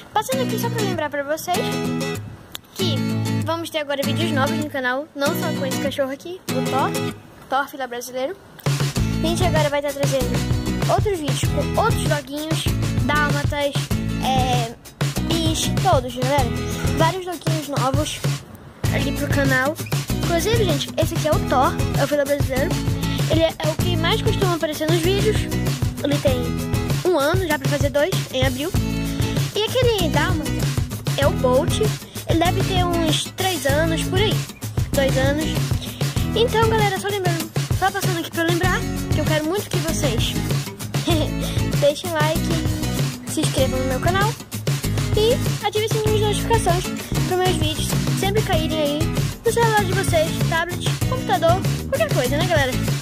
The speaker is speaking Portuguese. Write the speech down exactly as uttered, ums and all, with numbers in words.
Passando aqui só pra lembrar pra vocês que vamos ter agora vídeos novos no canal, não só com esse cachorro aqui, o Thor, Thor Fila Brasileiro. A gente agora vai estar trazendo outros vídeos com outros doguinhos, dálmatas, é, bicho, todos, galera. Vários doguinhos novos ali pro canal. Inclusive, gente, esse aqui é o Thor, é o Fila Brasileiro. Ele é o que mais costuma aparecer nos vídeos. Ele tem um ano, já pra fazer dois, em abril. E aquele dálmata é o Bolt. Ele deve ter uns três anos, por aí. Dois anos. Então, galera, só lembrando, só passando aqui pra lembrar que eu quero muito que vocês deixem like, se inscrevam no meu canal e ativem o sininho de notificações para meus vídeos sempre caírem aí no celular de vocês, tablet, computador, qualquer coisa, né, galera?